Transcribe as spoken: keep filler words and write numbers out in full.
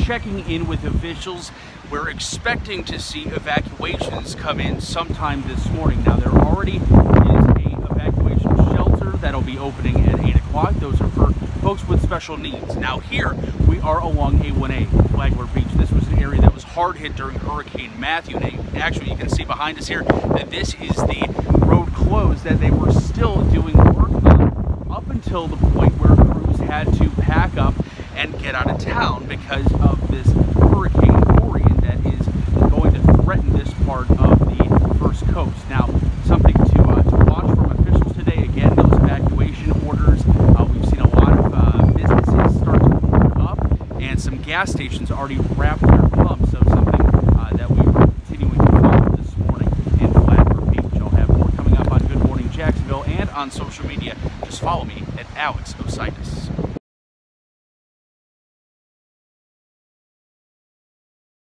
checking in with officials. We're expecting to see evacuations come in sometime this morning. Now, there already is a evacuation shelter that'll be opening at eight o'clock. Those are for folks with special needs. Now, here we are along A one A, Flagler Beach. This was an area that was hard hit during Hurricane Matthew. And actually, you can see behind us here that this is the road closed that they were still doing work on up until the point where crews had to pack up and get out of town because of this Hurricane Dorian that is going to threaten this part of the First Coast. Now, something to, uh, to watch from officials today. Again, those evacuation orders. Uh, we've seen a lot of uh, businesses start to open up, and some gas stations already wrapped their pumps. So something uh, that we are continuing to follow this morning in Flagler Beach. I'll have more coming up on Good Morning Jacksonville and on social media. Just follow me at Alex Ositis.